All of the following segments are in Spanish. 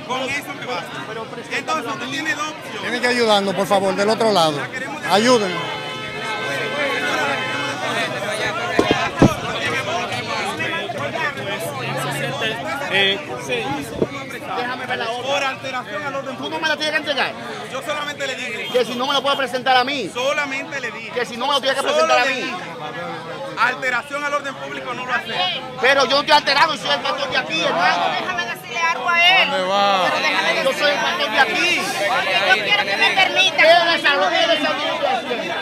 Con eso me basta. Entonces usted tiene dos opciones. Tienen que ayudarnos, por favor, del otro lado. Ayúdenos. Déjame ver la orden. Por alteración al orden ¿Tú público. no me la tienes que entregar? Yo solamente le dije. Que si no me la puedo presentar a mí. Solamente le dije. Que si no me lo tienes que presentar a mí. Alteración al orden público no lo hace. Pero yo no estoy alterado y soy el pastor de aquí, hermano. Déjame decirle algo a él. ¿Dónde va? Pero déjame Yo soy el pastor de aquí. Oye, yo quiero que me permita. ¿Qué es esa iglesia?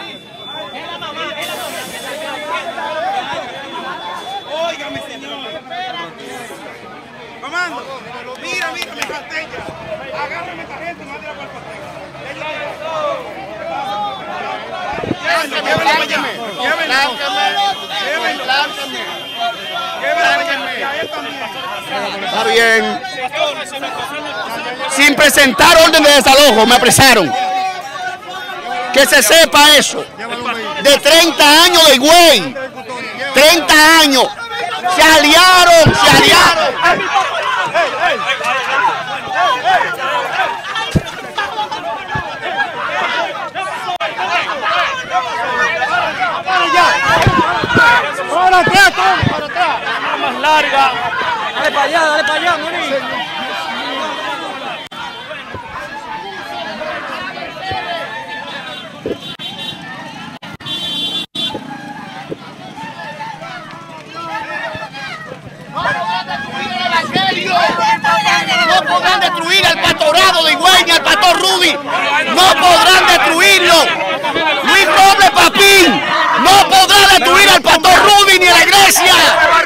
Óigame, señor. Comando, mira, mi cartella. Agárrame esta gente y mándela por el Está bien. Sin presentar orden de desalojo, me apresaron. Que se sepa eso. De 30 años de Higüey. 30 años. Se aliaron, se aliaron. ¡Para atrás, para atrás! Más larga. Dale para allá, Moni. No podrán destruir al pastorado de Higüey ni al pastor Rudy. No podrán destruirlo. Luis Robles Papín no podrá destruir al pastor Rudy ni a la iglesia.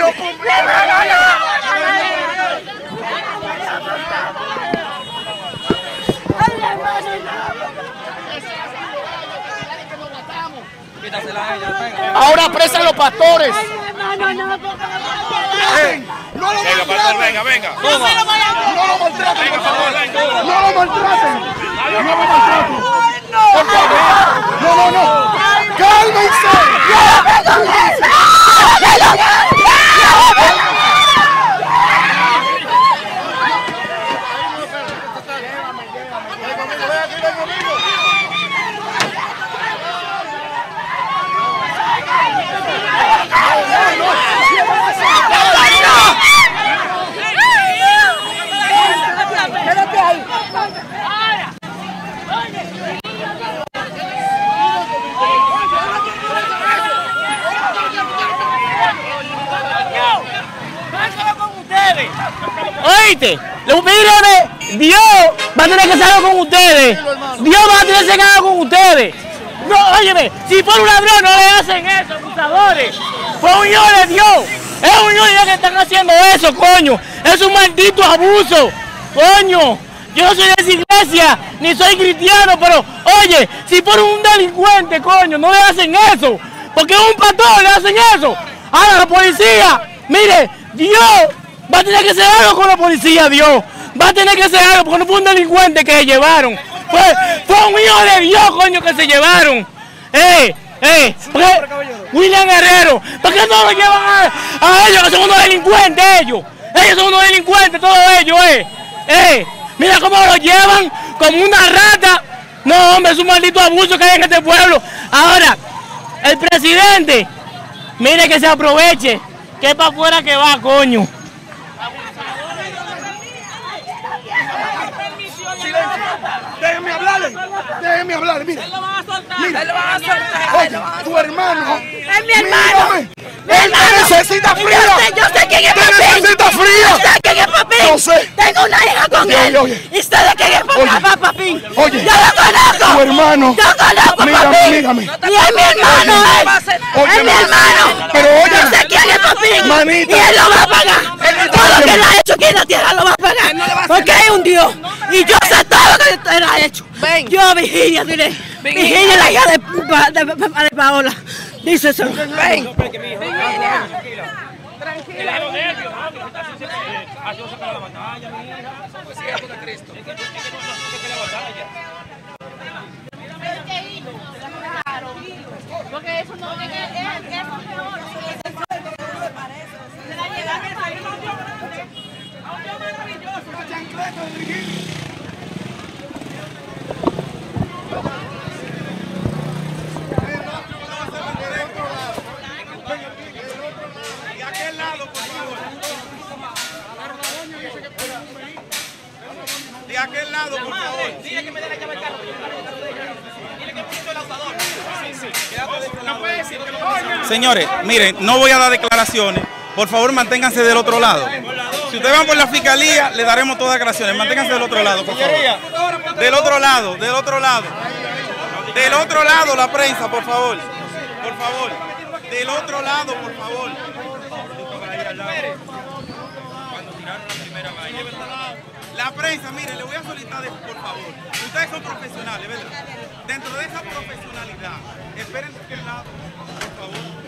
Ahora apresan los pastores. No lo venga, pastor, venga. ¡No lo maltraten! ¡No lo maltraten! ¡No lo maltraten! ¡Por favor! ¡No! ¡Cálmense! Oíste, Dios va a tener que hacer algo con ustedes. Dios va a tener que hacer algo con ustedes. No, óyeme, si fuera un ladrón no le hacen eso, abusadores. Fue un hijo de Dios. Es un hijo de Dios que están haciendo eso, coño. Es un maldito abuso, coño. Yo no soy de esa iglesia, ni soy cristiano, pero oye, si fuera un delincuente, coño, no le hacen eso. Porque a un pastor le hacen eso. Ahora la policía, mire, Dios va a tener que hacer algo con la policía, Dios. Va a tener que hacer algo porque no fue un delincuente que se llevaron. Fue un hijo de Dios, coño, que se llevaron. William Herrero, ¿por qué no lo llevan a ellos que son unos delincuentes ellos? Ellos son unos delincuentes, todos ellos, Mira cómo lo llevan como una rata. No, hombre, es un maldito abuso que hay en este pueblo. Ahora, el presidente, mire que se aproveche, que es para afuera que va, coño. Déjenme hablar, mira. Él lo va a soltar. Mira. Él lo va a soltar. Oye, tu hermano. Es mi hermano. Mi hermano. ¡Te necesita fría! Yo sé quién es ¡Te Papín. necesita fría! Yo sé quién es Papín. Yo sé. Tengo una hija con él. Oye. Y sé de quién es Papín. Oye. Yo lo conozco. Tu hermano. Yo conozco a Mírame, Papín. mírame. Y es mi hermano él. Oye, Es mi hermano. pero oye. Yo sé quién es Papín. Manita. Y él lo va a pagar. Todo lo que él ha hecho aquí en la tierra lo va a pagar. Porque hay un Dios. Y yo sé todo lo que él ha hecho. Yo, Virginia, diré. Virginia, la hija de Paola. Dice eso. Ven. Virginia. Tranquila. Porque eso no es peor. Se la llegaron a un Dios maravilloso. preso de Virginia. De aquel lado, por favor. De aquel lado, por favor. Dile que me dé la llave del carro. Dile que pinto el asador. No puede decir que lo Señores, miren, no voy a dar declaraciones. Por favor, manténganse del otro lado. Si ustedes van por la fiscalía, le daremos todas las declaraciones. Manténganse del otro lado, por favor. Del otro lado, del otro lado. Del otro lado, la prensa, por favor. Por favor. Del otro lado, por favor. La prensa, mire, le voy a solicitar, por favor. Ustedes son profesionales, ¿verdad? Dentro de esa profesionalidad, esperen de aquel lado, por favor.